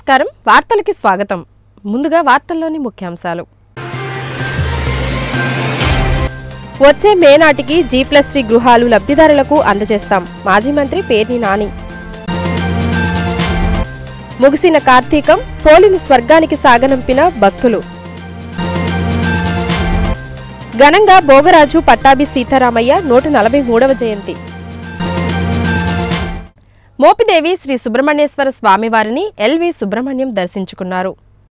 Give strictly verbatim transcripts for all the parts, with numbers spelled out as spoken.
నమస్కారం వార్తలకి స్వాగతం ముందుగా వార్తల్లోని ముఖ్యాంశాలు వచ్చే మే నాటికి జీ ప్లస్ త్రీ గృహాలు లబ్ధిదారులకు అందజేస్తాం మాజీ మంత్రి పేర్ని నాని ముగిసిన కార్తీకం పోలిని స్వర్గానికి సాగనంపిన భక్తులు ఘనంగా భోగరాజు పట్టాభి సీతారామయ్య నూట నలభై మూడవ జయంతి మోపిదేవి శ్రీ సుబ్రహ్మణ్యేశ్వర స్వామివారిని ఎల్వి సుబ్రహ్మణ్యం దర్శించుకున్నారు.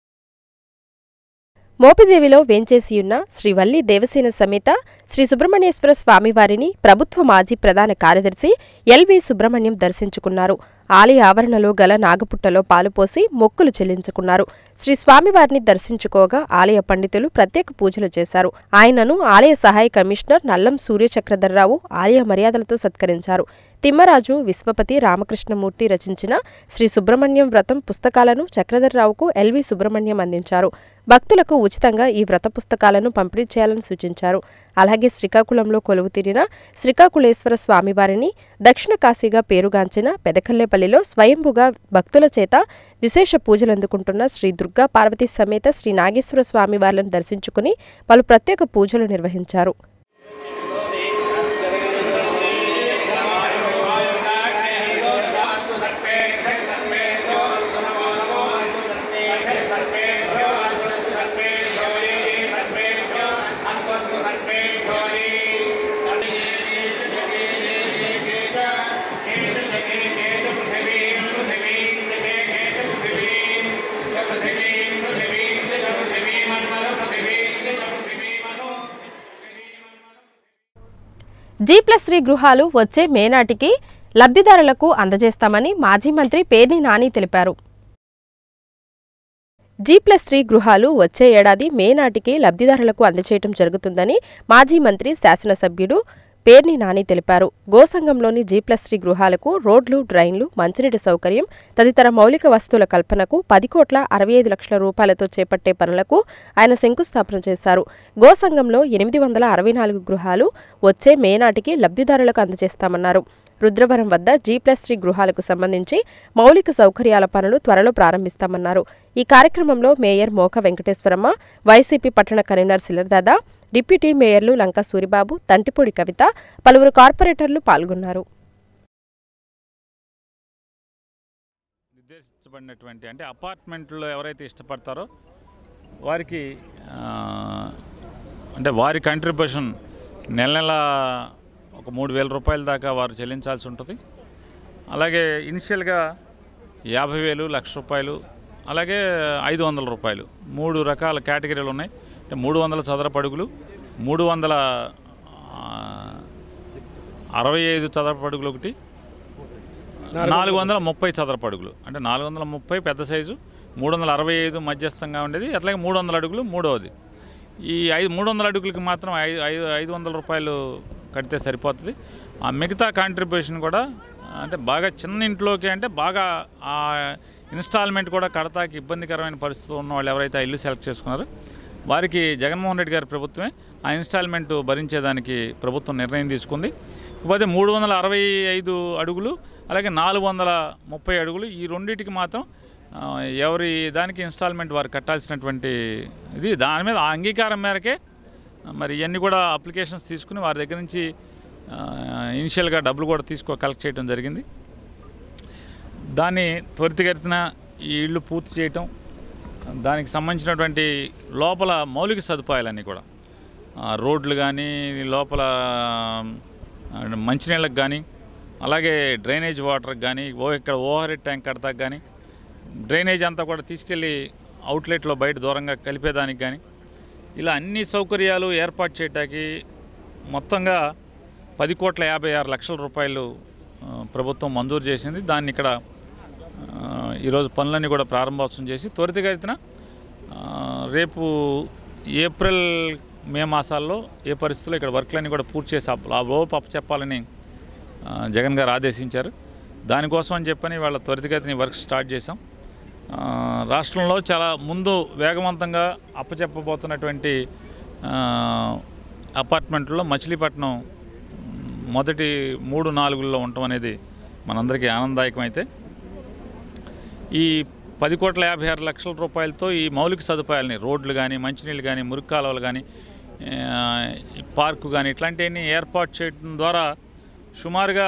మోపిదేవిలో వేంచేసియున్న శ్రీ వల్లి దేవసేన సమేత శ్రీ సుబ్రహ్మణ్యేశ్వర స్వామివారిని ప్రభుత్వ మాజీ ప్రధాన కార్యదర్శి ఎల్వి సుబ్రహ్మణ్యం దర్శించుకున్నారు. ఆలయ ఆవరణలో గల నాగపుట్టలో పాలుపోసి మొక్కులు చెల్లించుకున్నారు. శ్రీ స్వామివారిని దర్శించుకోగా ఆలయ పండితులు ప్రత్యేక పూజలు చేశారు. ఆయనను ఆలయ సహాయ కమిషనర్ నల్లం సూర్యచక్రధర్రావు ఆలయ మర్యాదలతో సత్కరించారు. తిమ్మరాజు విశ్వపతి రామకృష్ణమూర్తి రచించిన శ్రీ సుబ్రహ్మణ్యం వ్రతం పుస్తకాలను చక్రధర్రావుకు ఎల్వి సుబ్రహ్మణ్యం అందించారు. భక్తులకు ఉచితంగా ఈ వ్రత పుస్తకాలను పంపిణీ చేయాలని సూచించారు. అలాగే శ్రీకాకుళంలో కొలువు తీరిన శ్రీకాకుళేశ్వర స్వామివారిని దక్షిణ కాశీగా పేరుగాంచిన పెదకల్లేపల్లిలో స్వయంభుగా భక్తుల చేత విశేష పూజలు అందుకుంటున్న శ్రీ దుర్గా పార్వతీ సమేత శ్రీ నాగేశ్వర స్వామివార్లను దర్శించుకుని పలు ప్రత్యేక పూజలు నిర్వహించారు. జీ ప్లస్ త్రీ గృహాలు వచ్చే మే నాటికి లబ్ధిదారులకు అందజేస్తామని మాజీ మంత్రి పేర్ని నాని తెలిపారు. జీ ప్లస్ త్రీ గృహాలు వచ్చే ఏడాది మే నాటికి లబ్ధిదారులకు అందజేయడం జరుగుతుందని మాజీ మంత్రి శాసనసభ్యుడు పేర్ని నాని తెలిపారు. గోసంఘంలోని జీ ప్లస్ త్రీ గృహాలకు రోడ్లు, డ్రైన్లు, మంచినీటి సౌకర్యం తదితర మౌలిక వస్తువుల కల్పనకు పది కోట్ల అరవై ఐదు లక్షల రూపాయలతో చేపట్టే పనులకు ఆయన శంకుస్థాపన చేశారు. గోసంఘంలో ఎనిమిది వందల అరవై నాలుగు గృహాలు వచ్చే మే నాటికి లబ్ధిదారులకు అందజేస్తామన్నారు. రుద్రవరం వద్ద జీ ప్లస్ త్రీ గృహాలకు సంబంధించి మౌలిక సౌకర్యాల పనులు త్వరలో ప్రారంభిస్తామన్నారు. ఈ కార్యక్రమంలో మేయర్ మోక వెంకటేశ్వరమ్మ, వైసీపీ పట్టణ కన్వీనర్ సిలర్దాదా, డిప్యూటీ మేయర్లు లంకా సూరిబాబు, తంటిపూడి కవిత, పలువురు కార్పొరేటర్లు పాల్గొన్నారు. నిర్దేశించబడినటువంటి అంటే అపార్ట్మెంట్లో ఎవరైతే ఇష్టపడతారో వారికి అంటే వారి కంట్రిబ్యూషన్ నెల నెల ఒక మూడు వేల రూపాయల దాకా వారు చెల్లించాల్సి ఉంటుంది. అలాగే ఇనిషియల్గా యాభై వేలు లక్ష రూపాయలు అలాగే ఐదు వందల రూపాయలు మూడు రకాల కేటగిరీలు ఉన్నాయి. అంటే మూడు వందల చదరపు అడుగులు, మూడు వందల అరవై ఐదు చదరపు అడుగులు ఒకటి, నాలుగు వందల ముప్పై చదరపు అడుగులు అంటే నాలుగు వందల ముప్పై పెద్ద సైజు, మూడు వందల అరవై ఐదు మధ్యస్థంగా ఉండేది, అట్లాగే మూడు వందల అడుగులు మూడవది. ఈ ఐదు మూడు వందల అడుగులకి మాత్రం ఐదు ఐదు ఐదు వందల రూపాయలు కడితే సరిపోతుంది. ఆ మిగతా కాంట్రిబ్యూషన్ కూడా అంటే బాగా చిన్న ఇంట్లోకి అంటే బాగా ఆ ఇన్స్టాల్మెంట్ కూడా కడతాకి ఇబ్బందికరమైన పరిస్థితులు ఉన్న వాళ్ళు ఎవరైతే ఆ ఇల్లు సెలెక్ట్ చేసుకున్నారో వారికి జగన్మోహన్ రెడ్డి గారి ప్రభుత్వమే ఆ ఇన్స్టాల్మెంట్ భరించేదానికి ప్రభుత్వం నిర్ణయం తీసుకుంది. ఇకపోతే మూడు వందల అరవై ఐదు అడుగులు అలాగే నాలుగు వందల ముప్పై అడుగులు ఈ రెండింటికి మాత్రం ఎవరి దానికి ఇన్స్టాల్మెంట్ వారు కట్టాల్సినటువంటి ఇది దాని మీద అంగీకారం మేరకే మరి ఇవన్నీ కూడా అప్లికేషన్స్ తీసుకుని వారి దగ్గర నుంచి ఇనిషియల్గా డబ్బులు కూడా తీసుకో కలెక్ట్ చేయడం జరిగింది. దాన్ని త్వరితగతిన ఈ ఇళ్ళు పూర్తి చేయటం, దానికి సంబంధించినటువంటి లోపల మౌలిక సదుపాయాలన్నీ కూడా రోడ్లు కానీ లోపల మంచినీళ్ళకి కానీ అలాగే డ్రైనేజ్ వాటర్కి కానీ ఓ ఇక్కడ ఓవర్ హెడ్ ట్యాంక్ కడతాకి కానీ డ్రైనేజ్ అంతా కూడా తీసుకెళ్ళి అవుట్లెట్లో బయట దూరంగా కలిపేదానికి కానీ ఇలా అన్ని సౌకర్యాలు ఏర్పాటు చేయడానికి మొత్తంగా పది కోట్ల యాభై ఆరు లక్షల రూపాయలు ప్రభుత్వం మంజూరు చేసింది. దాన్ని ఇక్కడ ఈరోజు పనులన్నీ కూడా ప్రారంభోత్సవం చేసి త్వరితగతిన రేపు ఏప్రిల్ మే మాసాల్లో ఏ పరిస్థితుల్లో ఇక్కడ వర్క్లన్నీ కూడా పూర్తి చేసి ఆ లోపు అప్పచెప్పాలని జగన్ గారు ఆదేశించారు. దానికోసం అని చెప్పని వాళ్ళ త్వరితగతిని వర్క్ స్టార్ట్ చేసాం. రాష్ట్రంలో చాలా ముందు వేగవంతంగా అప్పచెప్పబోతున్నటువంటి అపార్ట్మెంట్లో మచిలీపట్నం మొదటి మూడు నాలుగుల్లో ఉండటం అనేది మనందరికీ ఆనందదాయకమైతే ఈ పది కోట్ల యాభై ఆరు లక్షల రూపాయలతో ఈ మౌలిక సదుపాయాలని రోడ్లు కానీ మంచినీళ్ళు కానీ మురికి కాలువలు కానీ పార్కు కానీ ఇట్లాంటివన్నీ ఏర్పాటు చేయడం ద్వారా సుమారుగా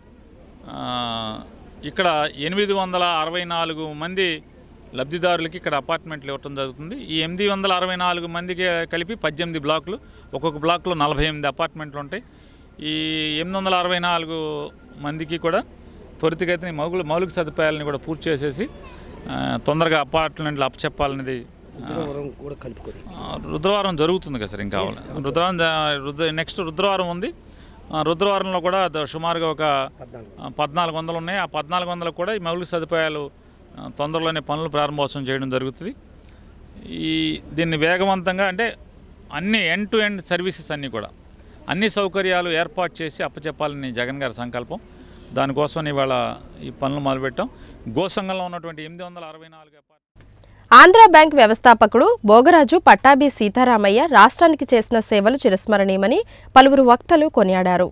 ఇక్కడ ఎనిమిది వందల అరవై నాలుగు మంది లబ్ధిదారులకి ఇక్కడ అపార్ట్మెంట్లు ఇవ్వటం జరుగుతుంది. ఈ ఎనిమిది వందల అరవై నాలుగు మందికి కలిపి పద్దెనిమిది బ్లాకులు, ఒక్కొక్క బ్లాక్లో నలభై ఎనిమిది అపార్ట్మెంట్లు ఉంటాయి. ఈ ఎనిమిది వందల అరవై నాలుగు మందికి కూడా త్వరితగతిని మౌలిక మౌలిక సదుపాయాలని కూడా పూర్తి చేసేసి తొందరగా అపార్ట్మెంట్లు అప్పచెప్పాలనేది రుద్రవారం జరుగుతుంది కదా సార్. ఇంకా రుద్రవారం రుద్ర నెక్స్ట్ రుద్రవారం ఉంది. రుద్రవారంలో కూడా సుమారుగా ఒక పద్నాలుగు వందలు ఉన్నాయి. ఆ పద్నాలుగు వందలకు కూడా ఈ మౌలిక సదుపాయాలు తొందరలోనే పనులు ప్రారంభోత్సవం చేయడం జరుగుతుంది. ఈ దీన్ని వేగవంతంగా అంటే అన్ని ఎండ్ టు ఎండ్ సర్వీసెస్ అన్నీ కూడా అన్ని సౌకర్యాలు ఏర్పాటు చేసి అప్పచెప్పాలని జగన్ గారి సంకల్పం. దానికోసం ఇవాళ ఈ పనులు మొదలుపెట్టాం. గోసంఘంలో ఉన్నటువంటి ఎనిమిది వందల అరవై నాలుగు ఆంధ్ర బ్యాంక్ వ్యవస్థాపకుడు భోగరాజు పట్టాభి సీతారామయ్య రాష్ట్రానికి చేసిన సేవలు చిరస్మరణీయమని పలువురు వక్తలు కొనియాడారు.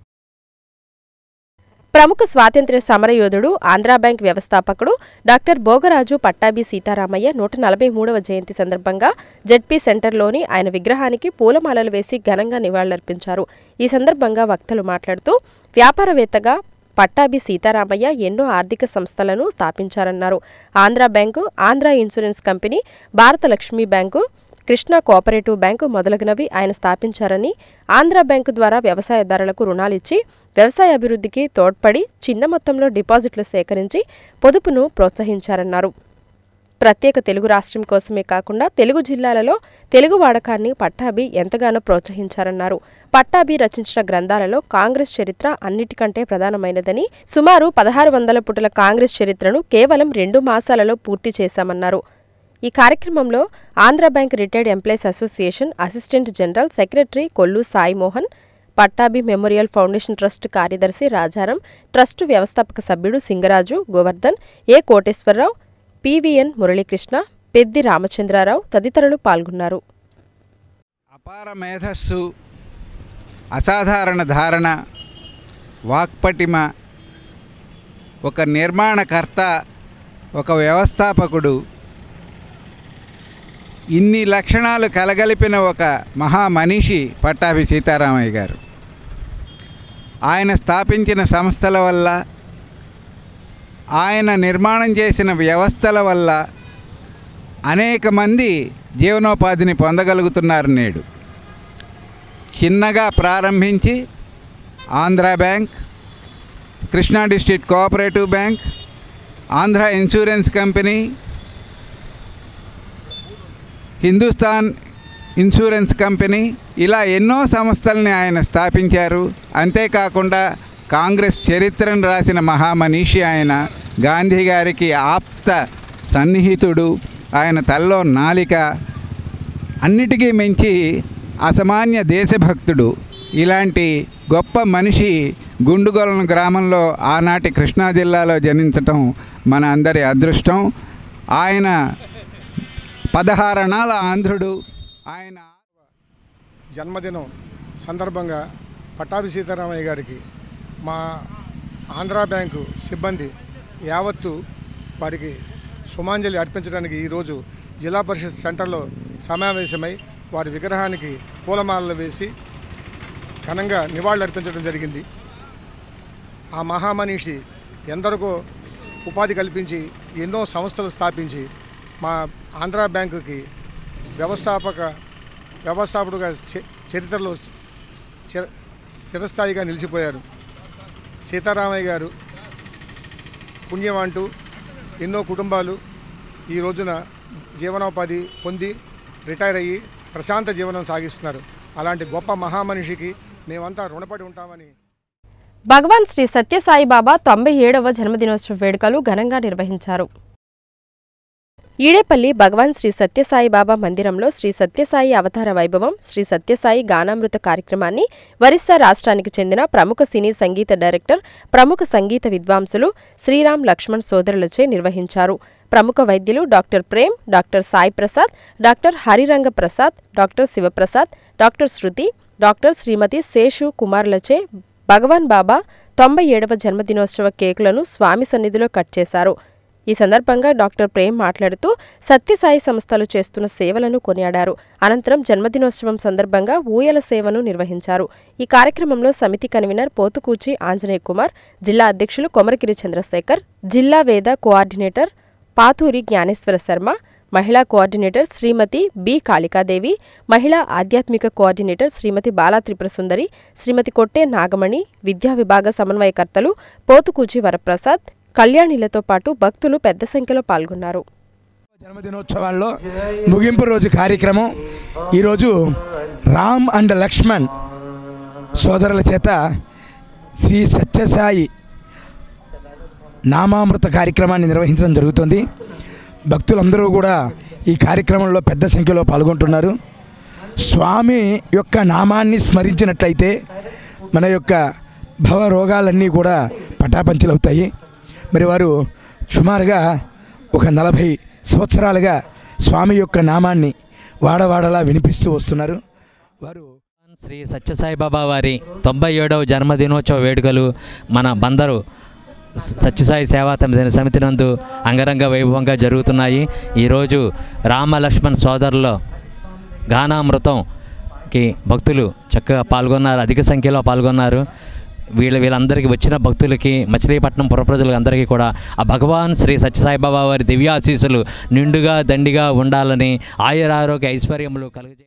ప్రముఖ స్వాతంత్ర్య సమరయోధుడు ఆంధ్ర బ్యాంక్ వ్యవస్థాపకుడు డాక్టర్ భోగరాజు పట్టాభి సీతారామయ్య నూట నలభై మూడవ జయంతి సందర్భంగా జెడ్పీ సెంటర్లోని ఆయన విగ్రహానికి పూలమాలలు వేసి ఘనంగా నివాళులర్పించారు. ఈ సందర్భంగా వక్తలు మాట్లాడుతూ వ్యాపారవేత్తగా పట్టాభి సీతారామయ్య ఎన్నో ఆర్థిక సంస్థలను స్థాపించారన్నారు. Andhra bank, Andhra insurance company, Bharat Lakshmi bank, Krishna cooperative bank మొదలగునవి ఆయన స్థాపించారని, ఆంధ్ర బ్యాంకు ద్వారా వ్యవసాయదారులకు రుణాలిచ్చి వ్యవసాయ అభివృద్ధికి తోడ్పడి చిన్న మొత్తంలో డిపాజిట్లు సేకరించి పొదుపును ప్రోత్సహించారన్నారు. ప్రత్యేక తెలుగు రాష్ట్రం కోసమే కాకుండా తెలుగు జిల్లాలలో తెలుగు వాడకాన్ని పట్టాభి ఎంతగానో ప్రోత్సహించారన్నారు. పట్టాభి రచించిన గ్రంథాలలో కాంగ్రెస్ చరిత్ర అన్నిటికంటే ప్రధానమైనదని, సుమారు పదహారు వందల పుటల కాంగ్రెస్ చరిత్రను కేవలం రెండు మాసాలలో పూర్తి చేశామన్నారు. ఈ కార్యక్రమంలో Andhra bank retired employees association assistant general secretary Kollu Sai Mohan, Pattabhi memorial foundation trust కార్యదర్శి రాజారాం, ట్రస్టు వ్యవస్థాపక సభ్యుడు సింగరాజు, గోవర్ధన్, ఏ కోటేశ్వరరావు, పివిఎన్ మురళీకృష్ణ, పెద్ది రామచంద్రారావు తదితరులు పాల్గొన్నారు. అపార మేధస్సు, అసాధారణ ధారణ, వాక్పటిమ, ఒక నిర్మాణకర్త, ఒక వ్యవస్థాపకుడు, ఇన్ని లక్షణాలు కలగలిపిన ఒక మహామనిషి పట్టాభి సీతారామయ్య గారు. ఆయన స్థాపించిన సంస్థల వల్ల, ఆయన నిర్మాణం చేసిన వ్యవస్థల వల్ల అనేక మంది జీవనోపాధిని పొందగలుగుతున్నారు. నేడు చిన్నగా ప్రారంభించి Andhra bank, Krishna district cooperative bank, Andhra insurance company, Hindustan insurance company, ఇలా ఎన్నో సంస్థల్ని ఆయన స్థాపించారు. అంతేకాకుండా కాంగ్రెస్ చరిత్రను రాసిన మహామనీషి ఆయన. గాంధీ గారికి ఆప్త సన్నిహితుడు, ఆయన తల్లో నాలిక, అన్నిటికీ మించి అసామాన్య దేశభక్తుడు. ఇలాంటి గొప్ప మనిషి గుండుగొలను గ్రామంలో ఆనాటి కృష్ణా జిల్లాలో జనించటం మన అందరి అదృష్టం. ఆయన పదహారణాల ఆంధ్రుడు. ఆయన జన్మదినం సందర్భంగా పట్టాభి సీతారామయ్య గారికి మా ఆంధ్ర బ్యాంకు సిబ్బంది యావత్తు వారికి సుమాంజలి అర్పించడానికి ఈరోజు జిల్లా పరిషత్ సెంటర్లో సమావేశమై వారి విగ్రహానికి పూలమాలలు వేసి ఘనంగా నివాళులు అర్పించడం జరిగింది. ఆ మహామనీషి ఎందరికో ఉపాధి కల్పించి ఎన్నో సంస్థలు స్థాపించి మా ఆంధ్ర బ్యాంకుకి వ్యవస్థాపక వ్యవస్థాపకుడుగా చరిత్రలో చిరస్థాయిగా నిలిచిపోయారు. సీతారామయ్య గారు పుణ్యం అంటూ ఎన్నో కుటుంబాలు ఈ రోజున జీవనోపాధి పొంది రిటైర్ అయ్యి ప్రశాంత జీవనం సాగిస్తున్నారు. అలాంటి గొప్ప మహామనిషికి మేమంతా రుణపడి ఉంటామని. భగవాన్ శ్రీ సత్యసాయిబాబా తొంభై ఏడవ జన్మదినోత్సవ వేడుకలు ఘనంగా నిర్వహించారు. ఈడేపల్లి భగవాన్ శ్రీ సత్యసాయిబాబా మందిరంలో శ్రీ సత్యసాయి అవతార వైభవం, శ్రీ సత్యసాయి గానామృత కార్యక్రమాన్ని ఒరిస్సా రాష్ట్రానికి చెందిన ప్రముఖ సినీ సంగీత డైరెక్టర్, ప్రముఖ సంగీత విద్వాంసులు శ్రీరామ్ లక్ష్మణ్ సోదరులచే నిర్వహించారు. ప్రముఖ వైద్యులు doctor Prem, doctor Sai Prasad, doctor Hariranga Prasad, doctor Sivaprasad, doctor Shruti, doctor Shrimati Seshu కుమారులచే భగవాన్ బాబా తొంభై ఏడవ జన్మదినోత్సవ కేకులను స్వామి సన్నిధిలో కట్ చేశారు. ఈ సందర్భంగా డాక్టర్ ప్రేమ్ మాట్లాడుతూ సత్యసాయి సంస్థలు చేస్తున్న సేవలను కొనియాడారు. అనంతరం జన్మదినోత్సవం సందర్భంగా ఊయల సేవను నిర్వహించారు. ఈ కార్యక్రమంలో సమితి కన్వీనర్ పోతుకూచి ఆంజనేయ కుమార్, జిల్లా అధ్యక్షులు కొమరగిరి చంద్రశేఖర్, జిల్లా వేద కోఆర్డినేటర్ పాతూరి జ్ఞానేశ్వర శర్మ, మహిళా కోఆర్డినేటర్ శ్రీమతి బి కాళికాదేవి, మహిళా ఆధ్యాత్మిక కోఆర్డినేటర్ శ్రీమతి బాలా త్రిపుర సుందరి, శ్రీమతి కొట్టే నాగమణి, విద్యా విభాగ సమన్వయకర్తలు పోతుకూచి వరప్రసాద్, కళ్యాణిలతో పాటు భక్తులు పెద్ద సంఖ్యలో పాల్గొన్నారు. జన్మదినోత్సవాల్లో ముగింపు రోజు కార్యక్రమం ఈరోజు రామ్ అండ్ లక్ష్మణ్ సోదరుల చేత శ్రీ సత్యసాయి నామామృత కార్యక్రమాన్ని నిర్వహించడం జరుగుతుంది. భక్తులందరూ కూడా ఈ కార్యక్రమంలో పెద్ద సంఖ్యలో పాల్గొంటున్నారు. స్వామి యొక్క నామాన్ని స్మరించినట్లయితే మన యొక్క భవ రోగాలన్నీ కూడా పటాపంచలవుతాయి. మరి వారు సుమారుగా ఒక నలభై సంవత్సరాలుగా స్వామి యొక్క నామాన్ని వాడవాడలా వినిపిస్తూ వస్తున్నారు. వారు శ్రీ సత్యసాయిబాబా వారి తొంభై ఏడవ జన్మదినోత్సవ వేడుకలు మన బందరు సత్యసాయి సేవా సమితి నందు అంగరంగ వైభవంగా జరుగుతున్నాయి. ఈరోజు రామలక్ష్మణ్ సోదరుల గానామృతంకి భక్తులు చక్కగా పాల్గొన్నారు, అధిక సంఖ్యలో పాల్గొన్నారు. వీళ్ళ వీళ్ళందరికీ వచ్చిన భక్తులకి మచిలీపట్నం పురప్రజలకు అందరికీ కూడా ఆ భగవాన్ శ్రీ సత్యసాయిబాబా వారి దివ్యాశీస్సులు నిండుగా దండిగా ఉండాలని, ఆయురారోగ్య ఐశ్వర్యములు కలుగజే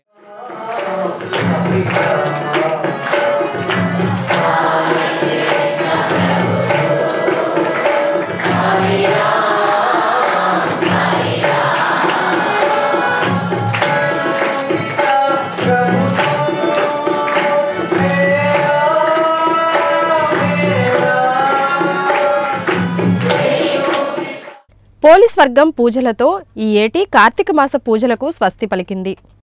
పోలీస్ వర్గం పూజలతో ఈ ఏటి కార్తీక మాస పూజలకు స్వస్తి పలికింది.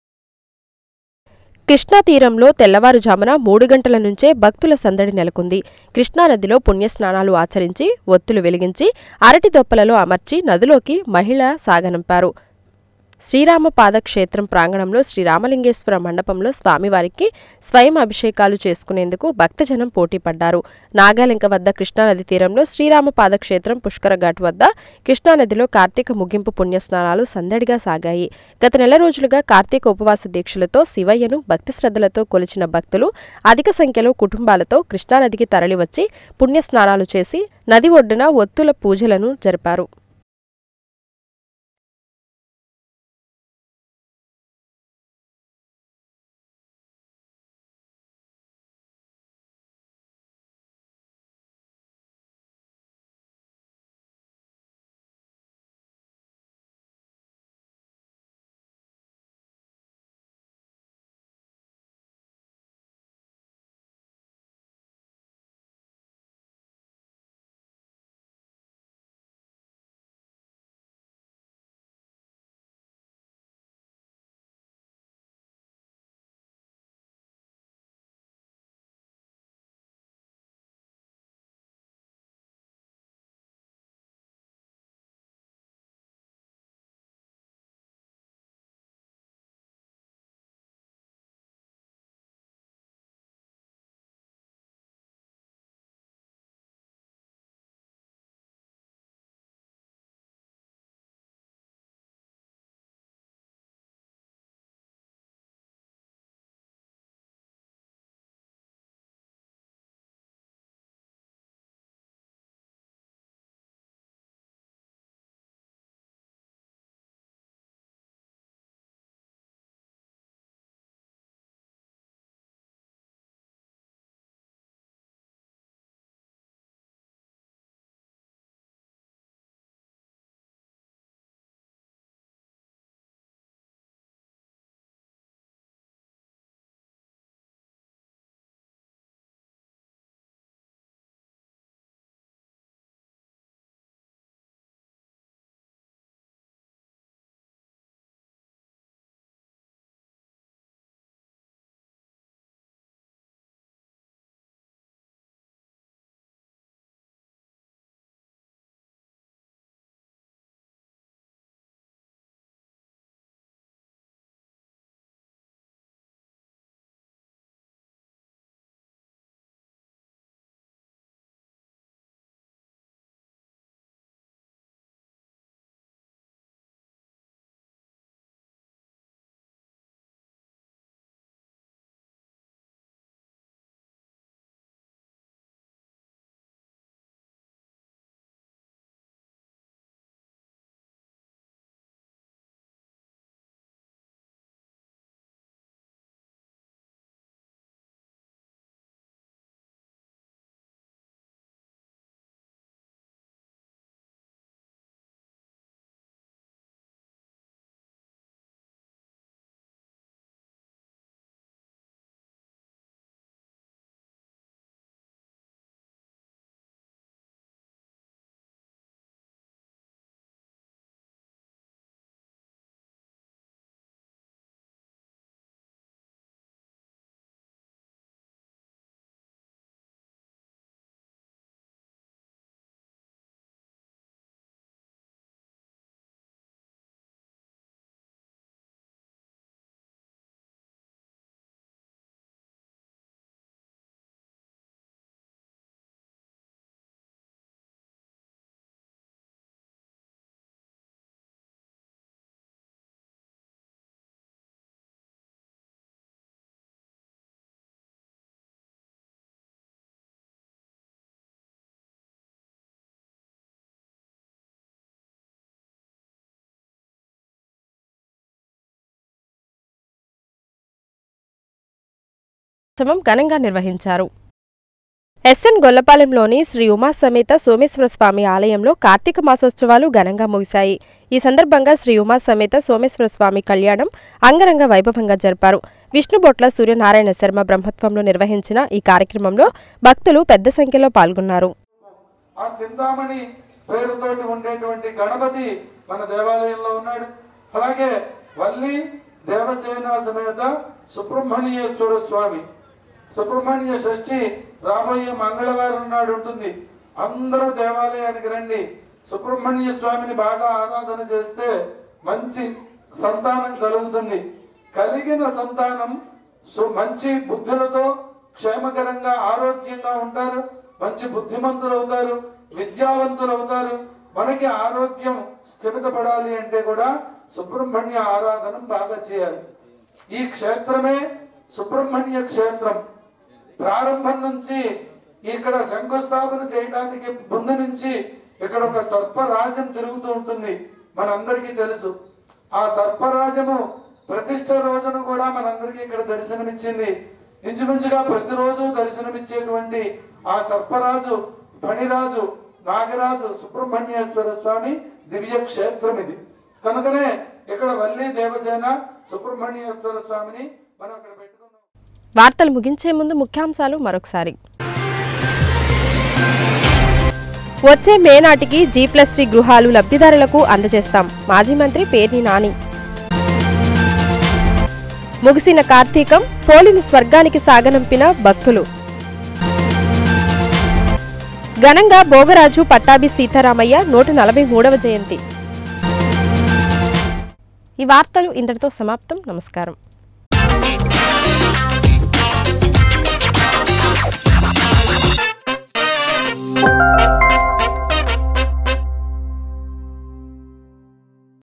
కృష్ణా తీరంలో తెల్లవారుజామున మూడు గంటల నుంచే భక్తుల సందడి నెలకొంది. కృష్ణానదిలో పుణ్యస్నానాలు ఆచరించి ఒత్తులు వెలిగించి అరటి దొప్పలలో అమర్చి నదిలోకి మహిళ సాగనంపారు. శ్రీరామపాద క్షేత్రం ప్రాంగణంలో శ్రీరామలింగేశ్వర మండపంలో స్వామివారికి స్వయం అభిషేకాలు చేసుకునేందుకు భక్తజనం పోటీపడ్డారు. నాగాలంక వద్ద కృష్ణానది తీరంలో శ్రీరామపాద క్షేత్రం పుష్కర ఘాట్ వద్ద కృష్ణానదిలో కార్తీక ముగింపు పుణ్యస్నానాలు సందడిగా సాగాయి. గత నెల రోజులుగా కార్తీక ఉపవాస దీక్షలతో శివయ్యను భక్తి శ్రద్ధలతో కొలిచిన భక్తులు అధిక సంఖ్యలో కుటుంబాలతో కృష్ణానదికి తరలివచ్చి పుణ్యస్నానాలు చేసి నది ఒడ్డున ఒత్తుల పూజలను జరిపారు. ఉత్సవం ఘనంగా నిర్వహించారు. ఎస్ఎన్ గొల్లపాలెంలోని శ్రీ ఉమా సమేత సోమేశ్వర స్వామి ఆలయంలో కార్తీక మాసోత్సవాలు ఘనంగా ముగిశాయి. ఈ సందర్భంగా శ్రీ ఉమా సమేత సోమేశ్వర స్వామి కళ్యాణం అంగరంగ వైభవంగా జరిపారు. విష్ణుబొట్ల సూర్యనారాయణ శర్మ బ్రహ్మత్వంలో నిర్వహించిన ఈ కార్యక్రమంలో భక్తులు పెద్ద సంఖ్యలో పాల్గొన్నారు. ఆ చింతామణి పేరుతోటి ఉండేటువంటి గణపతి మన దేవాలయంలో ఉన్నాడు. అలాగే వల్లి దేవసేన సమేత సుబ్రహ్మణ్యేశ్వర స్వామి సుబ్రహ్మణ్య షష్ఠి రాబోయే మంగళవారం నాడు ఉంటుంది. అందరూ దేవాలయానికి రండి. సుబ్రహ్మణ్య స్వామిని బాగా ఆరాధన చేస్తే మంచి సంతానం కలుగుతుంది. కలిగిన సంతానం మంచి బుద్ధులతో క్షేమకరంగా ఆరోగ్యంగా ఉంటారు. మంచి బుద్ధిమంతులు అవుతారు, విద్యావంతులు అవుతారు. మనకి ఆరోగ్యం స్థిమితపడాలి అంటే కూడా సుబ్రహ్మణ్య ఆరాధన బాగా చేయాలి. ఈ క్షేత్రమే సుబ్రహ్మణ్య క్షేత్రం. ప్రారంభం నుంచి ఇక్కడ శంకుస్థాపన చేయడానికి ముందు నుంచి ఇక్కడ ఒక సర్పరాజం తిరుగుతూ ఉంటుంది, మనందరికీ తెలుసు. ఆ సర్పరాజము ప్రతిష్ట రోజున కూడా మనందరికీ ఇక్కడ దర్శనమిచ్చింది. ఇంచుమించుగా ప్రతిరోజు దర్శనమిచ్చేటువంటి ఆ సర్పరాజు ఫణిరాజు నాగరాజు సుబ్రహ్మణ్యేశ్వర స్వామి దివ్య క్షేత్రం ఇది. కనుకనే ఇక్కడ వల్లి దేవసేన సుబ్రహ్మణ్యేశ్వర స్వామిని మనం ఇక్కడ పెట్టుకున్నాం. వార్తలు ముగించే ముందు ముఖ్యాంశాలు మరొకసారి. వచ్చే మే నాటికి జీ ప్లస్ త్రీ గృహాలు లబ్ధిదారులకు అందజేస్తాం. మాజీ మంత్రి పేర్ని నాని. ముగిసిన కార్తీకం, పోలిని స్వర్గానికి సాగనంపిన భక్తులు. ఘనంగా భోగరాజు పట్టాభి సీతారామయ్య నూట నలభై మూడవ జయంతి. ఈ వార్తలు ఇంతటితో సమాప్తం. నమస్కారం.